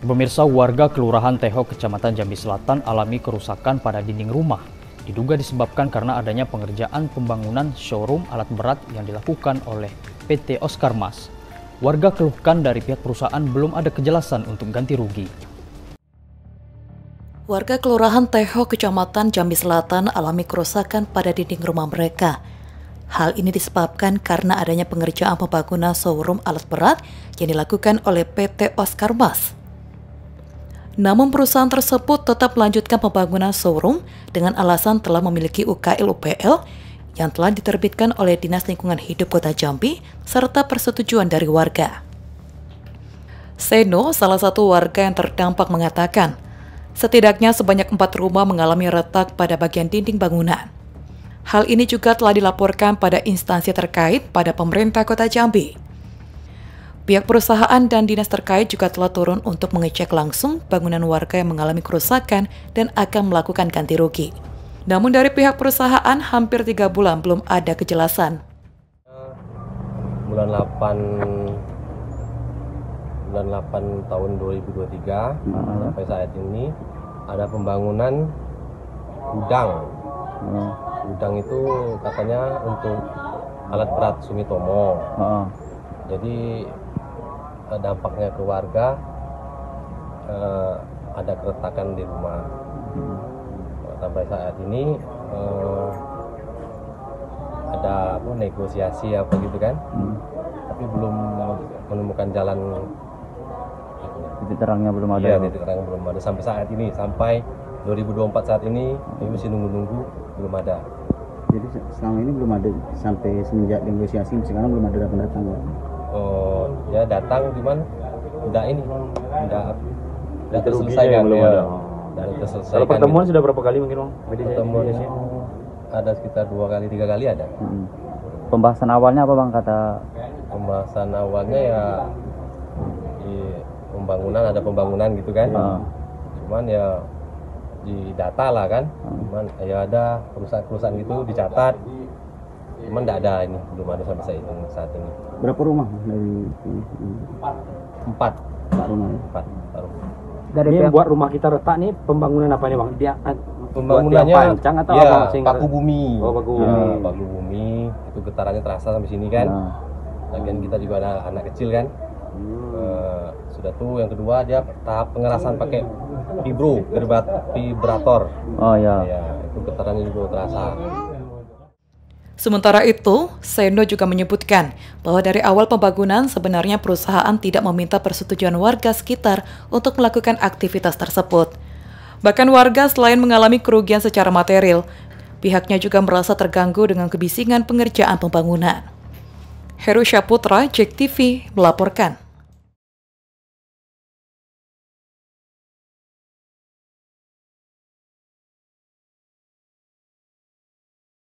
Pemirsa, warga Kelurahan Teho, Kecamatan Jambi Selatan alami kerusakan pada dinding rumah. Diduga disebabkan karena adanya pengerjaan pembangunan showroom alat berat yang dilakukan oleh PT Oscar Mas. Warga keluhkan dari pihak perusahaan belum ada kejelasan untuk ganti rugi. Warga Kelurahan Teho, Kecamatan Jambi Selatan alami kerusakan pada dinding rumah mereka. Hal ini disebabkan karena adanya pengerjaan pembangunan showroom alat berat yang dilakukan oleh PT Oscar Mas. Namun perusahaan tersebut tetap melanjutkan pembangunan showroom dengan alasan telah memiliki UKL-UPL yang telah diterbitkan oleh Dinas Lingkungan Hidup Kota Jambi serta persetujuan dari warga. Seno, salah satu warga yang terdampak, mengatakan setidaknya sebanyak 4 rumah mengalami retak pada bagian dinding bangunan. Hal ini juga telah dilaporkan pada instansi terkait pada pemerintah Kota Jambi. Pihak perusahaan dan dinas terkait juga telah turun untuk mengecek langsung bangunan warga yang mengalami kerusakan dan akan melakukan ganti rugi. Namun dari pihak perusahaan hampir 3 bulan belum ada kejelasan. Bulan 8 tahun 2023 sampai saat ini ada pembangunan gudang. Gudang itu katanya untuk alat berat Sumitomo. Jadi dampaknya ke warga ada keretakan di rumah. Sampai saat ini ada negosiasi apa gitu kan, tapi belum menemukan jalan. Titik terangnya belum ada. Iya, titik terang belum ada sampai saat ini, sampai 2024 saat ini masih nunggu belum ada. Jadi selama ini belum ada, sampai semenjak negosiasi sekarang belum ada datang. Oh, ya datang cuman udah terselesaikan belum ada. Kalau pertemuan sudah berapa kali mungkin, Bang? Pertemuan ada sekitar 2 kali 3 kali ada. Pembahasan awalnya apa, Bang, kata? Pembahasan awalnya ya di ada pembangunan gitu kan. Cuman ya di data lah kan. Cuman ya ada perusahaan gitu dicatat. Cuman tidak ada, ini belum ada sampai saat ini. Berapa rumah dari 4 rumah? 4 rumah. Dari ini buat rumah kita retak nih, pembangunan apa nih, Bang? Dia pembangunannya pancang atau ya, apa? Paku bumi. Oh, paku bumi. Ya, paku bumi itu getarannya terasa sampai sini kan. Lagian kita juga ada anak kecil kan. Sudah tuh, yang kedua dia tahap pengerasan pakai vibrator. Oh ya. Ya, itu getarannya juga terasa. Sementara itu, Seno juga menyebutkan bahwa dari awal pembangunan sebenarnya perusahaan tidak meminta persetujuan warga sekitar untuk melakukan aktivitas tersebut. Bahkan warga selain mengalami kerugian secara material, pihaknya juga merasa terganggu dengan kebisingan pengerjaan pembangunan. Heru Syaputra, JEK TV, melaporkan.